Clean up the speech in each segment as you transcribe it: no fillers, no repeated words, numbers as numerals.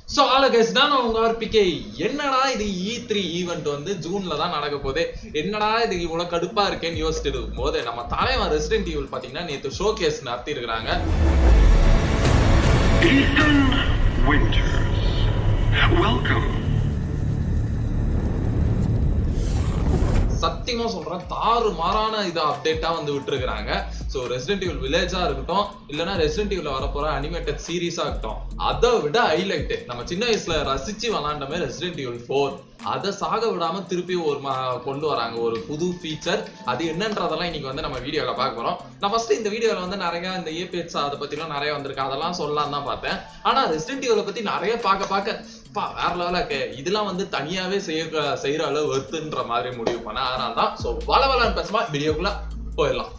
So all guys நான் உங்க RPK என்னடா இது E3 ஈவென்ட் வந்து ஜூன்ல தான் நடக்க போகுது என்னடா இது இவ்வளவு கடுப்பா இருக்கேன்னு யோசிச்சிட்டு இருக்கும்போது நம்ம தலைவன் ரெசிடென்ட் ஈவில் பாத்தீங்கன்னா நேத்து ஷோகேஸ் நடத்தி இருக்காங்க Ethan Winters welcome சத்தியமா சொல்றேன் தாறுமாறான இது அப்டேட்டா வந்து விட்டுருக்காங்க சோ ரெசிடென்ட் ஈவில் வில்லேஜா இருக்கட்டும் இல்லனா ரெசிடென்ட் ஈவில் வரப்போற அனிமேட்டட் சீரிஸா இருக்கட்டும் அதை விட ஹைலைட் நம்ம சின்ன வயசுல ரசிச்சு விளையாண்டமே ரெசிடென்ட் ஈவில் 4 அதை சாக விடாம திருப்பி ஒரு கொண்டு வராங்க ஒரு புது ஃபீச்சர் அது என்னன்றதெல்லாம் இன்னைக்கு வந்து நம்ம வீடியோல பார்க்க போறோம் நான் ஃபர்ஸ்ட் இந்த வீடியோல வந்து நிறைய இந்த ஏபிஎஸ் அதை பத்திலாம் நிறைய வந்திருக்கு அதெல்லாம் சொல்லலாம் தான் பார்த்தேன் ஆனா ரெசிடென்ட் ஈவில் பத்தி நிறைய பார்க்க வேற லெவலா இருக்கு இதெல்லாம் வந்து தனியாவே செய்யற அளவு வருத்துன்ற மாதிரி முடிவு பண்ண அதனால தான் சோ வளவலான்னு பேசுமா வீடியோக்குள்ள போயிடலாம்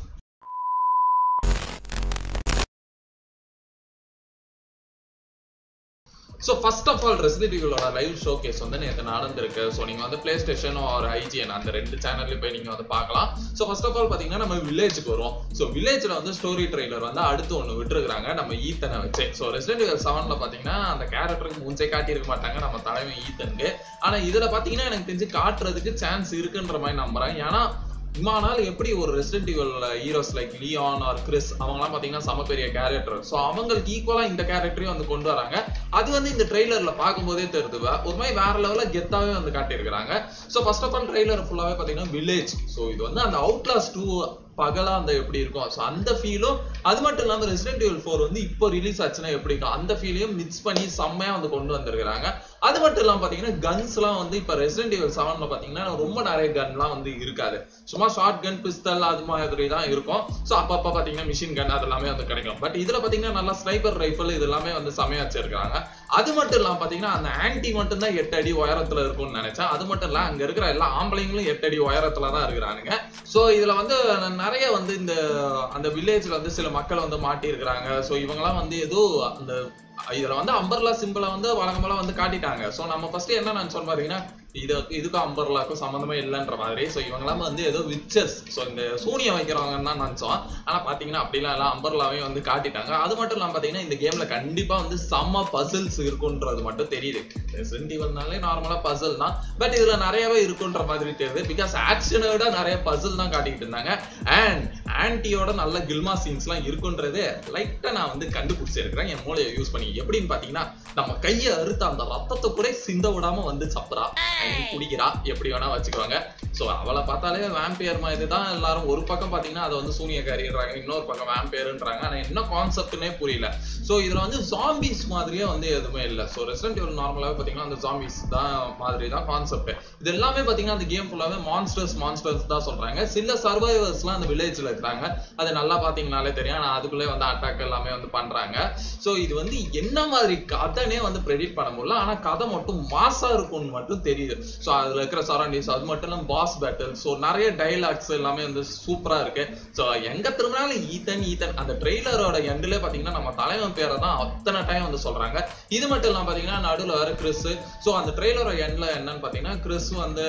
So first of all Resident Evil live showcase வந்து நேத்து நடந்திருக்கு சோ நீங்க வந்து PlayStation or IGN அந்த ரெண்டு சேனல்ல போய் நீங்க வந்து பார்க்கலாம் சோ first of all பாத்தீங்கன்னா நம்ம வில்லேஜ்க்கு வரோம் சோ வில்லேஜ்ல வந்து ஸ்டோரி ட்ரைலர் வந்து அடுத்து ஒன்னு விட்டுருக்காங்க நம்ம ஈத்தனை வச்சு சோ Resident Evil 7ல பாத்தீங்கன்னா அந்த கேரக்டருக்கு மூஞ்சே காட்டி இருக்க மாட்டாங்க நம்ம தலைவன் ஈத்தனுக்கு ஆனா இதுல பாத்தீங்கன்னா எனக்கு தெரிஞ்சு காட்டுறதுக்கு சான்ஸ் இருக்குன்ற மாதிரி நம்புறேன் ஏன்னா இம்மானால் எப்படி ஒரு Resident Evil heroes like Leon or Chris அவங்கலாம் பாத்தீங்கன்னா சம பெரிய கேரக்டர் சோ அவங்களுக்கு ஈக்குவலா இந்த கேரக்டரையும் வந்து கொண்டு வராங்க அது வந்து இந்த ட்ரெய்லர்ல பார்க்கும்போதே தெரியுது ஒரு மாதிரி வேற லெவல்ல கெத்தாவே வந்து காட்டியிருக்காங்க so first of all trailer ஃபுல்லாவே பாத்தீங்கன்னா வில்லேஜ் சோ இது வந்து அந்த அவுட்லாஸ் 2 பகலா அந்த எப்படி இருக்கும் சோ அந்த ஃபீலும் அது மட்டும் இல்லாம ரெசிடென்ட் ஈவில் 4 வந்து இப்போ ரிலீஸ் ஆச்சுன்னா எப்படி இருக்கும் அந்த ஃபீலையும் மிக்ஸ் பண்ணி செம்மையா வந்து கொண்டு வந்திருக்காங்க அது மட்டும் இல்லாம பாத்தீங்கன்னா கன்ஸ் எல்லாம் வந்து இப்ப ரெசிடென்ட் ஈவில் 7ல பாத்தீங்கன்னா ரொம்ப நிறைய கன் எல்லாம் வந்து இருக்காது சும்மா ஷார்ட் கன் பிஸ்டல் அது மாதிரி தான் இருக்கும் சோ அப்பப்ப பாத்தீங்கன்னா மிஷின் கன் அதெல்லாமே வந்து கிடைக்கும் பட் இதுல பாத்தீங்கன்னா நல்லா ஸ்னைப்பர் ரைஃபிள் இது எல்லாமே வந்து செமையா வச்சிருக்காங்க அது மட்டும் இல்லாம பாத்தீங்கன்னா அந்த ஆன்டி மட்டும் தான் 8 அடி உயரத்துல இருக்கும்னு நினைச்சேன் அது மட்டும் இல்ல அங்க இருக்கிற எல்லா ஆம்பளைங்களும் 8 அடி உயரத்துல தான் இருக்கிறானுங்க சோ இதுல வந்து நிறைய வந்து இந்த அந்த வில்லேஜ்ல வந்து சில மக்கள் வந்து மாட்டி இருக்கிறாங்க சோ இவங்கெல்லாம் வந்து ஏதோ அந்த இதுல வந்து அம்பர்லா சிம்பிளை வந்து வழக்கமெல்லாம் வந்து காட்டிட்டாங்க சோ நம்ம ஃபர்ஸ்ட் என்ன நான் சொன்ன பாத்தீங்கன்னா இதுக்கும் அம்பர்லாக்கும் சம்பந்தமே இல்லைன்ற மாதிரி சோ இவங்கெல்லாம் வந்து ஏதோ விச்சர்ஸ் சோ இந்த சூனியம் வைக்கிறவங்கன்னு தான் நினைச்சோம் ஆனா பாத்தீங்கன்னா அப்படிலாம் எல்லாம் அம்பர்லாவையும் வந்து காட்டிட்டாங்க அது மட்டும் இல்லாம பாத்தீங்கன்னா இந்த கேம்ல கண்டிப்பா வந்து செம்ம பசில்ஸ் இருக்குன்றது மட்டும் தெரியுது ரெசிடென்ட் ஈவில்னாலே நார்மலா பசில் தான் பட் இதுல நிறையவே இருக்குன்ற மாதிரி தெரியுது பிகாஸ் ஆக்ஷனை விட நிறைய பசில் தான் காட்டிக்கிட்டு இருந்தாங்க அண்ட் ஆன்டியோட நல்ல கில்மா சீன்ஸ் எல்லாம் இருக்குன்றது லைட்டா நான் வந்து கண்டுபிடிச்சிருக்கிறேன் என் மூளையை யூஸ் பண்ணி எப்படின்னு பாத்தீங்கன்னா நம்ம கையை அறுத்த அந்த ரத்தத்தை கூட சிந்த விடாம வந்து சப்புறா குடிக்கிறா எப்படி வேணா வச்சுக்குவாங்க சோ அவளை பார்த்தாலே வேம்பியர் மாதிரி தான் எல்லாரும் ஒரு பக்கம் பாத்தீங்கன்னா அதை வந்து சூனியக்காரின்றாங்க இன்னொரு பக்கம் வேம்பியர்ன்றாங்க ஆனா என்ன கான்செப்ட்னே புரியல சோ இதுல வந்து ஜாம்பிஸ் மாதிரியே வந்து எதுவுமே இல்ல சோ ரெசிடென்ட் ஈவில் நார்மலாவே பாத்தீங்கன்னா அந்த ஜாம்பிஸ் தான் மாதிரி தான் கான்செப்ட் இது எல்லாமே பாத்தீங்கன்னா அந்த கேம் ஃபுல்லாவே மான்ஸ்டர்ஸ் தான் சொல்றாங்க சில சர்வைவர்ஸ் எல்லாம் அந்த வில்லேஜ்ல இருக்காங்க அது நல்லா பாத்தீங்கன்னாலே தெரியும் ஆனா அதுக்குள்ளே வந்து அட்டாக் எல்லாமே வந்து பண்றாங்க சோ இது வந்து என்ன மாதிரி கதைனே வந்து ப்ரெடிக்ட் பண்ண முடியல ஆனா கதை மட்டும் மாசா இருக்கும்னு மட்டும் தெரியுது சோ அதுல இருக்கிற சரௌண்டிங்ஸ் அது மட்டும் இல்லாம பாஸ் பேட்டில் சோ நிறைய டைலாக்ஸ் எல்லாமே வந்து சூப்பரா இருக்கு சோ எங்க திரும்பினாலும் ஈத்தன் அந்த ட்ரெய்லரோட எண்ட்ல பாத்தீங்கன்னா நம்ம தலைவன் பேரை தான் அத்தனை டைம் வந்து சொல்றாங்க இது மட்டும் இல்லாம பாத்தீங்கன்னா நடுவுல வேற கிறிஸ் சோ அந்த ட்ரெய்லரோட எண்ட்ல என்னன்னு பாத்தீங்கன்னா கிறிஸ் வந்து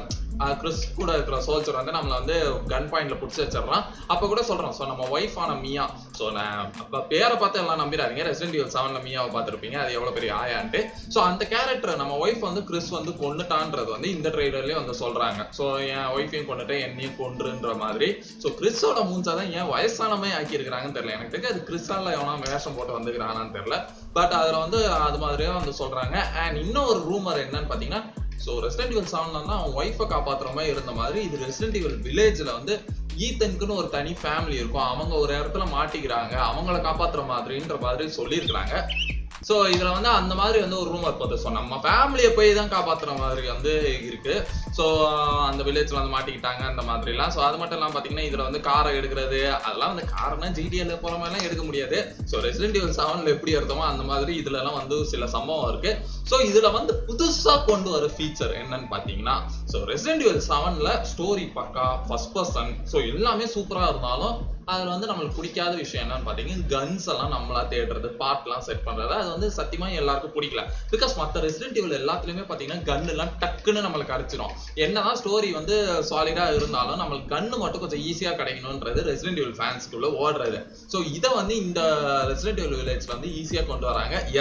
கிறிஸ் கூட இருக்கிற சோல்ஜர் வந்து நம்மள வந்து கன் பாயிண்ட்ல புடிச்சு வச்சிடறான் அப்ப கூட சொல்றோம் சோ நம்ம ஒய்ஃப் ஆன மியா சோ நான் அப்ப பேரை பார்த்து எல்லாம் நம்பிடாதீங்க ரெசிடென்ட் ஈவில் 7ல மியாவை பார்த்திருப்பீங்க அது எவ்வளவு பெரிய ஆயான்ட்டு சோ அந்த கேரக்டர் நம்ம ஒய்ஃப் வந்து கிறிஸ் வந்து கொன்னுட்டான்றது வந்து இந்த ட்ரெய்லர்லயே வந்து சொல்றாங்க சோ என் ஒய்ஃபையும் கொண்டுட்டு என்னையும் கொன்றுன்ற மாதிரி சோ கிறிஸோட மூஞ்சாதான் ஏன் வயசானமே ஆக்கி இருக்கிறாங்கன்னு தெரியல எனக்கு தெரிஞ்சு அது கிறிஸால எவனா வேஷம் போட்டு வந்துக்கிறானான்னு தெரியல பட் அதுல வந்து அது மாதிரியே வந்து சொல்றாங்க அண்ட் இன்னொரு ரூமர் என்னன்னு பாத்தீங்கன்னா சோ ரெசிடென்ட் ஈவில் 7ல தான் அவன் ஒய்ஃபை காப்பாத்துற மாதிரி இருந்த மாதிரி இது ரெசிடென்ட் ஈவில் வில்லேஜ்ல வந்து ஈத்தனுக்குன்னு ஒரு தனி ஃபேமிலி இருக்கும் அவங்க ஒரு இடத்துல மாட்டிக்கிறாங்க அவங்கள காப்பாத்துற மாதிரின்ற மாதிரி சொல்லியிருக்கிறாங்க சோ இதுல வந்து அந்த மாதிரி வந்து ஒரு ரூமர் போகுது சோ நம்ம ஃபேமிலியை போய் தான் காப்பாத்துற மாதிரி வந்து இருக்கு சோ அந்த வில்லேஜ்ல வந்து மாட்டிக்கிட்டாங்க அந்த மாதிரி எல்லாம் சோ அது மட்டும் இல்லாம பாத்தீங்கன்னா இதுல வந்து காரை எடுக்கிறது அதெல்லாம் வந்து காரணம் ஜிடிஎல் போற மாதிரி எல்லாம் எடுக்க முடியாது சோ ரெசிடென்ட் ஈவில் 7ல எப்படி எடுத்தோமோ அந்த மாதிரி இதுல எல்லாம் வந்து சில சம்பவம் இருக்கு சோ இதுல வந்து புதுசா கொண்டு வர ஃபீச்சர் என்னன்னு பாத்தீங்கன்னா சோ ரெசிடென்ட் ஈவில் 7ல ஸ்டோரி பக்கா ஃபர்ஸ்ட் பர்சன் சோ எல்லாமே சூப்பரா இருந்தாலும் அதுல வந்து நம்மளுக்கு பிடிக்காத விஷயம் என்னன்னு பாத்தீங்கன்னா கன்ஸ் எல்லாம் நம்மளா தேடுறது பார்ட் எல்லாம் செட் பண்றது அது வந்து சத்தியமா எல்லாருக்கும் பிடிக்கல பிகாஸ் மத்த ரெசிடென்ட் ஈவில் எல்லாத்துலயுமே பாத்தீங்கன்னா கன் எல்லாம் டக்குன்னு நம்மளுக்கு அடிச்சிடும் என்னதான் ஸ்டோரி வந்து சாலிடா இருந்தாலும் நம்மளுக்கு கன்னு மட்டும் கொஞ்சம் ஈஸியா கிடைக்கணும்ன்றது ரெசிடென்ட் ஈவில் ஃபேன்ஸ்க்குள்ள ஓடுறது சோ இதை வந்து இந்த ரெசிடென்ட் ஈவில் வில்லேஜ்ல வந்து ஈஸியா கொண்டு வராங்க எஸ்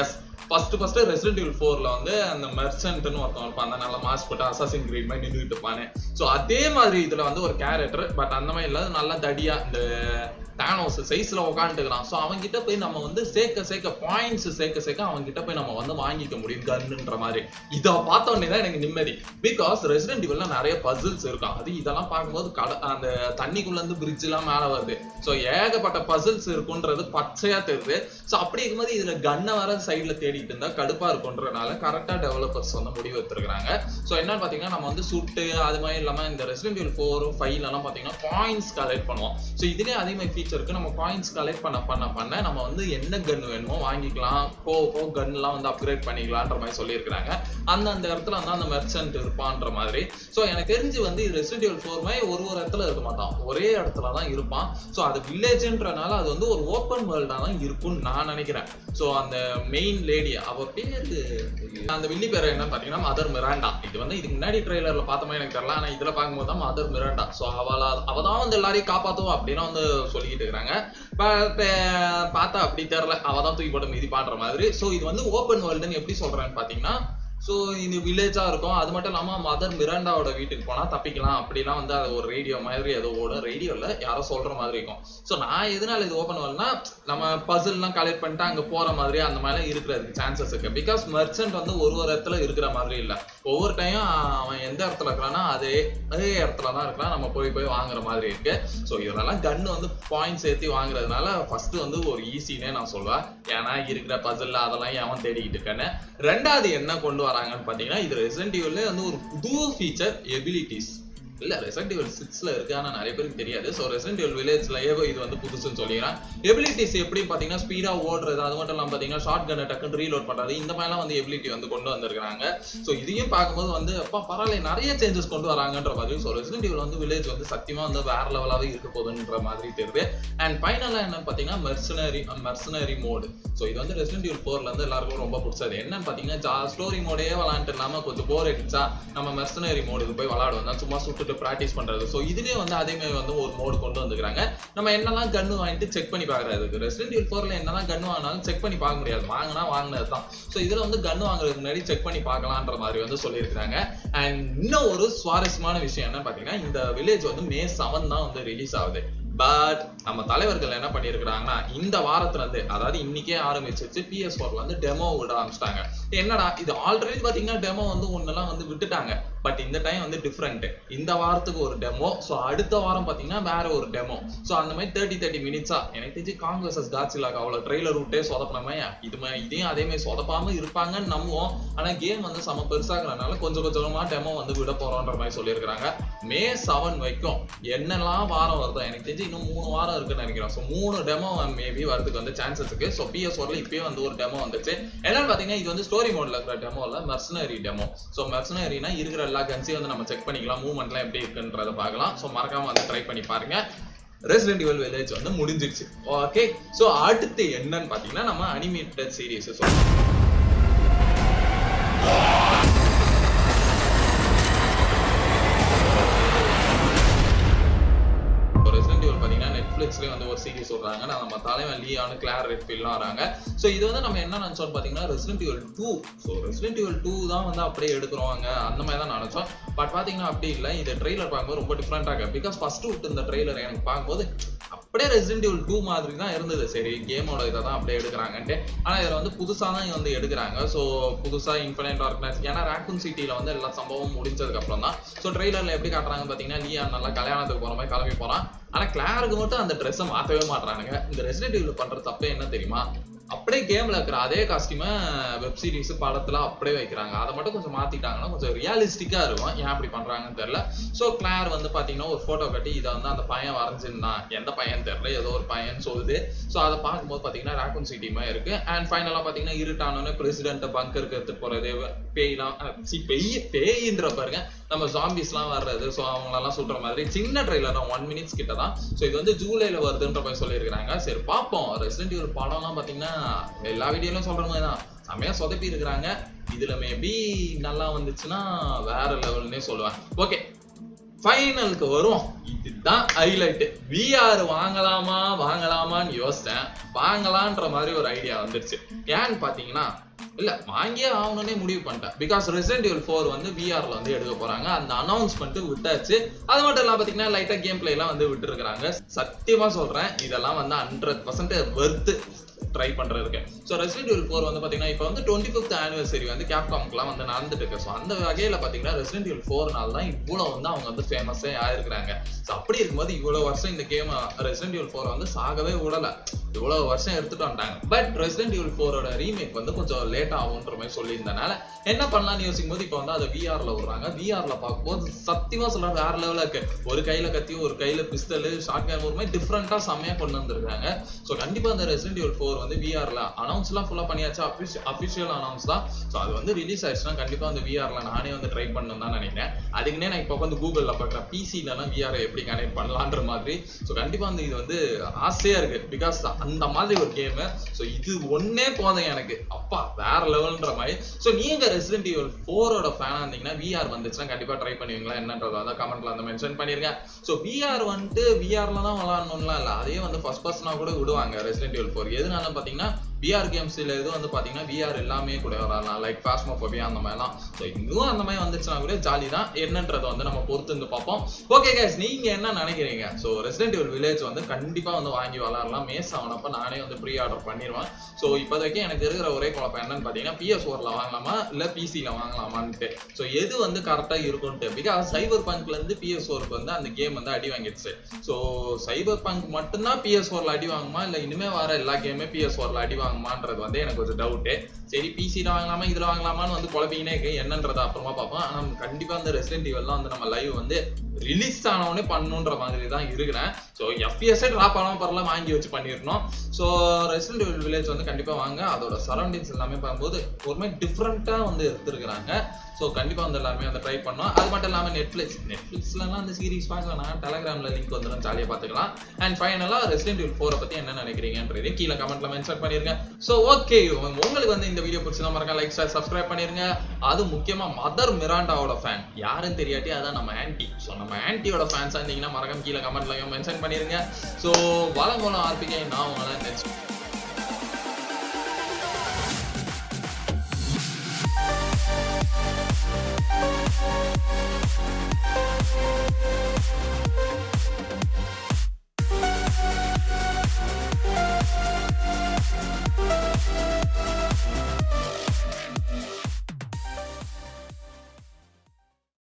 ஃபர்ஸ்ட் ரெசிடென்ட் ஈவில் 4ல வந்து அந்த மெர்சன்ட்னு ஒருத்தன் இருப்பான், அந்த நல்ல மாஸ்க் போட்டு அசாசின் கிரீட் மாதிரி நின்றுட்டு இருப்பானே. ஸோ அதே மாதிரி இதுல வந்து ஒரு கேரக்டர், பட் அந்த மாதிரி இல்லாத நல்லா தடியா இந்த தானோஸ் சைஸ்ல உட்காந்துக்கிறான். ஸோ அவன்கிட்ட போய் நம்ம வந்து சேர்க்க பாயிண்ட்ஸ் சேர்க்க அவன்கிட்ட போய் நம்ம வந்து வாங்கிக்க முடியும் கன்னுன்ற மாதிரி. இதை பார்த்த உடனே தான் எனக்கு நிம்மதி. பிகாஸ் ரெசிடென்ட் ஈவில்ல நிறைய பசில்ஸ் இருக்கும். அது இதெல்லாம் பார்க்கும்போது அந்த தண்ணிக்குள்ள இருந்து பிரிட்ஜ் எல்லாம் மேல வருது. ஸோ ஏகப்பட்ட பசில்ஸ் இருக்குன்றது பச்சையா தெரியுது. ஸோ அப்படி இருக்கும்போது இதுல கன்னை வர சைட்ல தேடிட்டு இருந்தா கடுப்பா இருக்குன்றதுனால கரெக்டா டெவலப்பர்ஸ் வந்து முடிவு எடுத்துருக்காங்க. ஸோ என்னன்னு பாத்தீங்கன்னா நம்ம வந்து சுட்டு அது மாதிரி இல்லாம இந்த ரெசிடென்ட் ஈவில் 4, 5 எல்லாம் பாத்தீங்கன்னா பாயிண்ட்ஸ் கலெக்ட் பண்ணுவோம். ஸோ இதுலயே அதே மாதிரி இருக்கு. நம்ம பாயிண்ட்ஸ் கலெக்ட் பண்ண நம்ம வந்து என்ன கன் வேணுமோ வாங்கிக்கலாம், கன் எல்லாம் வந்து அப்கிரேட் பண்ணிக்கலாம்ன்ற மாதிரி சொல்லியிருக்காங்க. அந்த இடத்துல வந்து அந்த மெர்ச்சன்ட் இருப்பான்ற மாதிரி. சோ எனக்கு தெரிஞ்சு வந்து ரெசிடென்ட் ஈவில் 4 மாதிரி ஒரு இடத்துல இருக்க மாட்டான், ஒரே இடத்துல தான் இருப்பான். சோ அது வில்லேஜ்ன்றனால அது வந்து ஒரு ஓப்பன் வேர்ல்டா தான் இருக்கும்னு நான் நினைக்கிறேன். சோ அந்த மெயின் லேடி அவ பேரு, அந்த வில்லி பேர் என்ன பாத்தீங்கன்னா மதர் மிராண்டா. இது வந்து இதுக்கு முன்னாடி ட்ரெய்லர்ல பார்த்த மாதிரி எனக்கு தெரியல, ஆனா இதுல பார்க்கும்போது தான் மதர் மிராண்டா. சோ அவதான் வந்து எல்லாரையும் காப்பாத்துவோம் அப்படின்னு வந்து சொல்லிக்கிட்டு இருக்காங்க. பார்த்தா அப்படி தெரியல, அவதான் தூக்கி போட்டு மீதி பாடுற மாதிரி. சோ இது வந்து ஓப்பன் வேர்ல்டுன்னு எப்படி சொல்றேன்னு பாத்தீங்கன்னா, ஸோ இது வில்லேஜா இருக்கும். அது மட்டும் இல்லாம மதர் மிராண்டாவோட வீட்டுக்கு போனா தப்பிக்கலாம் அப்படிலாம் வந்து அது ஒரு ரேடியோ மாதிரி ஏதோ ஓடும். ரேடியோல யாரோ சொல்ற மாதிரி இருக்கும். ஸோ நான் எதனால இது ஓப்பன் வேர்ல்ட்னா நம்ம பசில்லாம் கலெக்ட் பண்ணிட்டு அங்க போற மாதிரி அந்த மாதிரி இருக்கிறதுக்கு சான்சஸ் இருக்கு. பிகாஸ் மெர்ச்சன்ட் வந்து ஒரு இடத்துல இருக்கிற மாதிரி இல்ல, ஒவ்வொரு டைம் அவன் எந்த இடத்துல இருக்கிறான்னா அதே இடத்துல தான் இருக்கலாம், நம்ம போய் வாங்குற மாதிரி இருக்கு. ஸோ இதெல்லாம் கன்னு வந்து பாயிண்ட் சேர்த்து வாங்குறதுனால ஃபர்ஸ்ட் வந்து ஒரு ஈஸினே நான் சொல்லுவேன். ஏன்னா இருக்கிற பசில் அதெல்லாம் ஏன் தேடிக்கிட்டு இருக்கேன்னு. ரெண்டாவது என்ன கொண்டு வராங்கன்னு பாத்தீங்கன்னா, இது ரெசிடென்ட் ஈவில்ல வந்து ஒரு புது ஃபீச்சர் எபிலிட்டிஸ் இல்ல ரெசிடென்ட் ஈவில் 6ல இருக்கு, ஆனா நிறைய பேருக்கு தெரியாது. சோ ரெசிடென்ட் ஈவில் வில்லேஜ்ல இது வந்து புதுசுன்னு சொல்லிடுறேன். எபிலிட்டிஸ் எப்படி பாத்தீங்கன்னா ஸ்பீடா ஓடுறது, அது மட்டும் இல்லாம பாத்தீங்கன்னா ஷார்ட் கன்னை டக்குன்னு ரீலோட் பண்றது, இந்த மாதிரிலாம் வந்து எபிலிட்டி வந்து கொண்டு வந்திருக்காங்க. சோ இதையும் பார்க்கும்போது வந்து அப்பா பரவாயில்ல நிறைய சேஞ்சஸ் கொண்டு வராங்கன்ற மாதிரி. சோ ரெசிடென்ட் ஈவில் வந்து வில்லேஜ் வந்து சத்தியமா வந்து வேற லெவலாவே இருக்க போகுதுன்ற மாதிரி தெரியுது. அண்ட் ஃபைனலா என்னன்னு பாத்தீங்கன்னா மெர்சனரி மோடு. சோ இது வந்து ரெசிடென்ட் ஈவில் 4ல இருந்து எல்லாருக்கும் ரொம்ப பிடிச்சது. என்னன்னு பாத்தீங்கன்னா ஸ்டோரி மோடே விளையாண்டு இல்லாம கொஞ்சம் போர் அடிச்சா நம்ம மெர்சனரி மோடுக்கு போய் விளையாடுவோம், சும்மா சுட்டு பிராக்டிஸ் பண்றது. சோ இதுலயே வந்து அதே மாதிரி வந்து ஒரு மோடு கொண்டு வந்துக்கிறாங்க. நம்ம என்னெல்லாம் கன்னு வாங்கிட்டு செக் பண்ணி பாக்குறதுக்கு. ரெசிடென்ட் ஈவில் 4ல என்னெல்லாம் கன்னு வாங்கினாலும் செக் பண்ணி பார்க்க முடியாது, வாங்கினது தான். சோ இதுல வந்து கன்னு வாங்குறதுக்கு முன்னாடி செக் பண்ணி பார்க்கலான்ற மாதிரி வந்து சொல்லியிருக்காங்க. அண்ட் இன்னும் ஒரு சுவாரஸ்யமான விஷயம் என்ன பாத்தீங்கன்னா, இந்த வில்லேஜ் வந்து May 7 தான் வந்து ரிலீஸ் ஆகுது. பட் நம்ம தலைவர்கள் என்ன பண்ணிருக்காங்கன்னா, இந்த வாரத்துல இருந்து அதாவது இன்னைக்கே ஆரம்பிச்சிச்சு PS4ல வந்து டெமோ விட ஆரம்பிச்சிட்டாங்க. என்னடா இது ஆல்ரெடி பாத்தீங்கன்னா டெமோ வந்து ஒன்னெல்லாம் வந்து விட்டுட்டாங்க, பட் இந்த டைம் வந்து டிஃப்ரெண்ட். இந்த வாரத்துக்கு ஒரு டெமோ, சோ அடுத்த வாரம் பாத்தீங்கன்னா வேற ஒரு டெமோ. சோ அந்த மாதிரி 30 மினிட்ஸா எனக்கு தெரிஞ்சு காங் vs காட்சிலாக்கு அவ்வளவு ட்ரெய்லர் விட்டே சொதப்பினமே இதையும் அதே மாதிரி சொதப்பாம இருப்பாங்கன்னு நம்புவோம். ஆனா கேம் வந்து செம பெருசாகிறதுனால கொஞ்சம் கொஞ்சமா டெமோ வந்து விட போறோன்ற மாதிரி சொல்லியிருக்காங்க. May 7 வரைக்கும் என்னெல்லாம் வாரம் வருதோ எனக்கு தெரிஞ்சு இன்னும் 3 வாரம் இருக்குன்னு நினைக்கிறேன். சோ 3 டெமோ மேபி வரதுக்கு வந்து சான்சஸ் இருக்கு. சோ PS4ல இப்பயே வந்து ஒரு டெமோ வந்துச்சு. என்னன்னு பாத்தீங்கன்னா இது வந்து ஸ்டோரி மோட்ல இருக்கிற டெமோ இல்ல, மெர்சனரி டெமோ. சோ மெர்சனரினா இருக்கிற எல்லா கன்ஸையும் வந்து நம்ம செக் பண்ணிக்கலாம், மூவ்மெண்ட்லாம் எப்படி இருக்குன்றத பார்க்கலாம். சோ மறக்காம வந்து ட்ரை பண்ணி பாருங்க. ரெசிடென்ட் ஈவில் வில்லேஜ் வந்து முடிஞ்சிருச்சு. ஓகே, சோ அடுத்து என்னன்னு பாத்தீங்கன்னா நம்ம அனிமேட்டட் சீரிஸ். நெட்ஃபிளிக்ஸ்லயே வந்து ஒரு சீரிஸ் சொல்றாங்க. நம்ம தலைவன் லியான், கிளார் ரெட்ஃபீல்ட்லாம் வராங்க. சோ இது வந்து நம்ம என்ன நினைச்சோம் பாத்தீங்கன்னா Resident Evil 2. So Resident Evil 2 தான் வந்து அப்படியே எடுக்கிறோங்க அந்த மாதிரி தான் நினைச்சோம். பட் பாத்தீங்கன்னா அப்படி இல்லை. இந்த ட்ரெய்லர் பார்க்கும்போது ரொம்ப டிஃப்ரெண்டா இருக்கு. பிகாஸ் ஃபர்ஸ்ட் விட்டு இந்த ட்ரெய்லர் எனக்கு பார்க்கும்போது அப்படியே ரெசிடென்ட் ஈவில் 2 மாதிரி தான் இருந்தது. சரி கேமோட இதை தான் அப்படியே எடுக்கிறாங்கன்ட்டு. ஆனா இதுல வந்து புதுசா தான் வந்து எடுக்கிறாங்க. சோ புதுசா இன்ஃபினைட் ஆர்கனைஸ், ஏன்னா ராக்கூன் சிட்டில வந்து எல்லா சம்பவம் முடிஞ்சதுக்கு அப்புறம் தான். சோ ட்ரெய்லர்ல எப்படி காட்டுறாங்க பாத்தீங்கன்னா லியான் நல்லா கல்யாணத்துக்கு போற மாதிரி கிளம்பி போறான். ஆனா கிளாருக்கு மட்டும் அந்த ட்ரெஸ்ஸை மாத்தவே மாட்டானுங்க. இந்த ரெசிடென்ட் ஈவில் பண்ற தப்பே என்ன தெரியுமா, அப்படியே கேம்ல இருக்கிற அதே காஸ்டியூமை வெப் சீரிஸ் படத்துல அப்படியே வைக்கிறாங்க. அதை மட்டும் கொஞ்சம் மாத்திட்டாங்கன்னா கொஞ்சம் ரியலிஸ்டிக்கா இருக்கும். ஏன் அப்படி பண்றாங்கன்னு தெரியல. சோ கிளார் வந்து பாத்தீங்கன்னா ஒரு போட்டோ கட்டி இதை வந்து அந்த பையன் வரைஞ்சிருந்தான், எந்த பையன் தெரியல, ஏதோ ஒரு பையன் சொல்லுது. சோ அதை பார்க்கும்போது பாத்தீங்கன்னா ராக்கூன் சிட்டி மாதிரி இருக்கு. அண்ட் ஃபைனலா பாத்தீங்கன்னா இருட்டானோன்னு பிரசிடென்ட் பங்கருக்கு எடுத்து போறது, பேய்லாம் பேயின்ற பாருங்க, நம்ம ஜாம்பிஸ் எல்லாம் வர்றது, சோ அவங்களெல்லாம் சுடுற மாதிரி சின்ன ட்ரெய்லர் தான், 1 minutes கிட்ட தான். சோ இது வந்து ஜூலைல வருதுன்ற மாதிரி சொல்லியிருக்காங்க. சரி பார்ப்போம். ரெசிடென்ட் ஈவில் படம்லாம் பாத்தீங்கன்னா எல்லா வீடியோலயும் சொல்ற மாதிரி தான் செமையா சொதப்பி இருக்கிறாங்க. இதுல மேபி நல்லா வந்துச்சுன்னா வேற லெவல்னே சொல்லுவேன். ஓகே, ஃபைனலுக்கு வருவோம். இதுதான் ஹைலைட். VR வாங்கலாமான்னு யோசிச்சேன். வாங்கலான்ற மாதிரி ஒரு ஐடியா வந்துருச்சு. ஏன்னு பாத்தீங்கன்னா இல்ல வாங்கியே ஆகணும்னே முடிவு பண்ணிட்டேன். பிகாஸ் ரெசிடென்ட் ஈவில் 4 வந்து விஆர்ல வந்து எடுக்க போறாங்க. அந்த அனௌன்ஸ்மெண்ட் விட்டாச்சு. அது மட்டும் இல்லாம பாத்தீங்கன்னா லைட்டா கேம் பிளே எல்லாம் வந்து விட்டு இருக்காங்க. சத்தியமா சொல்றேன், இதெல்லாம் வந்து 100% வெர்த் ட்ரை பண்றதுக்கு. சோ ரெசிடென்ட் ஈவில் 4 வந்து பாத்தீங்கன்னா இப்போ வந்து 25th ஆனிவர்சரி வந்து கேப்காம்க்குலாம் வந்து நடந்துட்டு இருக்கு. சோ அந்த வகையில பாத்தீங்கன்னா ரெசிடென்ட் ஈவில் 4 நாள் தான் இவ்வளவு வந்து அவங்க வந்து ஃபேமஸே ஆயிருக்காங்க. சோ அப்படி இருக்கும்போது இவ்வளவு வருஷம் இந்த கேம் ரெசிடென்ட் ஈவில் 4 வந்து சாகவே விடல. இவ்வளவு வருஷம் எடுத்துட்டு வந்துட்டாங்க. பட் ரெசிடென்ட் ஈவில் 4ஓட ரீமேக் வந்து கொஞ்சம் லேட் ஆகும்ன்ற மாதிரி சொல்லியிருந்தனால என்ன பண்ணலாம்னு யோசிக்கும் போது இப்போ வந்து அதை விஆர்ல விடுறாங்க. விஆர்ல பார்க்கும்போது சத்தியமா சொல்றேன் வேற லெவலா இருக்கு. ஒரு கையில கத்தி, ஒரு கையில பிஸ்டல், ஷார்ட் கன், ஒரு மாதிரி டிஃப்ரெண்டா செம்மையா கொண்டு வந்திருக்காங்க. ஸோ கண்டிப்பா அந்த ரெசிடென்ட் ஈவில் 4 வந்து விஆர்ல அனௌன்ஸ்லாம் ஃபுல்லா பண்ணியாச்சு. அஃபிஷியல் அனௌன்ஸ் தான். ஸோ அது வந்து ரிலீஸ் ஆயிடுச்சுன்னா கண்டிப்பா அந்த விஆர்ல நானே வந்து ட்ரை பண்ணணும் தான் நினைக்கிறேன். அதுக்குன்னே நான் இப்போ வந்து கூகுள்ல பார்க்குறேன் பிசிலலாம் விஆர் எப்படி கனெக்ட் பண்ணலான்ற மாதிரி. ஸோ கண்டிப்பா வந்து இது வந்து ஆசையா இருக்கு. பிகாஸ் அந்த மாதிரி ஒரு கேம். சோ இது ஒண்ணே போதும் எனக்கு. அப்பா வேற லெவல்ன்ற மாதிரி. சோ நீங்க ரெசிடென்ட் ஈவில் 4ஓட ஃபேனா இருந்தீங்கன்னா விஆர் வந்துச்சுன்னா கண்டிப்பா ட்ரை பண்ணுவீங்களா என்னன்றத வந்து கமெண்ட்ல வந்து மென்ஷன் பண்ணிருங்க. சோ விஆர் வந்து விஆர்ல தான் விளையாடணும்லாம் இல்ல. அதே வந்து ஃபர்ஸ்ட் பர்சனா கூட விடுவாங்க ரெசிடென்ட் ஈவில் 4. எதுனால பாத்தீங்கன்னா விஆர் கேம்ஸ்ல இது வந்து பாத்தீங்கன்னா விஆர் எல்லாமே கூட வரலாம். லைக் பாஸ்மோபோபியா அந்த மாதிரிலாம். சோ இன்னும் அந்த மாதிரி வந்துச்சுன்னா கூட ஜாலி தான். என்னன்றதை வந்து நம்ம பொறுத்து இருந்து பார்ப்போம். ஓகே கைஸ், நீங்க என்ன நினைக்கிறீங்க? சோ ரெசிடென்ட் ஈவில் வில்லேஜ் வந்து கண்டிப்பா வந்து வாங்கி விளையாடலாம். மேஸ் ஆனப்ப நானே வந்து ப்ரீ ஆர்டர் பண்ணிடுவேன். சோ இப்போதைக்கு எனக்கு இருக்கிற ஒரே குழப்பம் என்னன்னு பாத்தீங்கன்னா PS4ல வாங்கலாமா இல்ல பிசில வாங்கலாமான்ட்டு. சோ எது வந்து கரெக்டா இருக்கும்ட்டு. பிகாஸ் சைபர் பங்க்ல இருந்து PS4க்கு வந்து அந்த கேம் வந்து அடி வாங்கிடுச்சு. சோ சைபர் பங்க் மட்டும்தான் PS4ல அடி வாங்குமா இல்ல இனிமே வர எல்லா கேமே PS4ல அடி வாங்குமான்றது வந்து எனக்கு கொஞ்சம் டவுட்டு. சரி பிசில வாங்கலாமா இதுல வாங்கலாமான்னு வந்து குழப்பிக்கினே இருக்கு. என்னன்றதை அப்புறமா பார்ப்போம். ஆனா கண்டிப்பா அந்த ரெசிடென்ட் ஈவில்லாம் வந்து நம்ம லைவ் வந்து ரிலீஸ் ஆனவனே பண்ணணுன்ற மாதிரி தான் இருக்கிறேன். ஸோ எஃப்பிஎஸ்ஸே ட்ராப் ஆனாலும் பரவாயில்ல, வாங்கி வச்சு பண்ணிடணும். ஸோ ரெசிடென்ட் ஈவில் வில்லேஜ் வந்து கண்டிப்பா வாங்க. அதோட சரௌண்டிங்ஸ் எல்லாமே பார்க்கும்போது ஒரு மாதிரி டிஃப்ரெண்டா வந்து எடுத்துருக்காங்க. ஸோ கண்டிப்பா வந்து எல்லாருமே வந்து ட்ரை பண்ணோம். அது மட்டும் இல்லாம நெட்ஃபிளிக்ஸ்லாம் அந்த சீரிஸ் பார்க்கலாம். டெலகிராம்ல லிங்க் வந்துடும், ஜாலியா பார்த்துக்கலாம். அண்ட் ஃபைனலா ரெசிடென்ட் ஈவில் 4 பத்தி என்ன நினைக்கிறீங்கன்றது கீழே கமெண்ட்ல மென்ஷன் பண்ணிருங்க. ஸோ ஓகே, உங்களுக்கு வந்து இந்த வீடியோ பிடிச்சதா மறக்காம லைக், ஷேர், சப்ஸ்கிரைப் பண்ணிருங்க. அது முக்கியமா மதர் மிராண்டாவோட ஃபேன் யாருன்னு தெரியாட்டி அதான் நம்ம ஆன்டி. ஸோ நம்ம ஆன்டியோட ஃபேன்ஸா இருந்தீங்கன்னா மறக்காம கீழே கமெண்ட்ல மென்ஷன் பண்ணிருங்க. ஸோ வளங்கோலம் ஆர்பிகே நான் உங்களை நெக்ஸ்ட்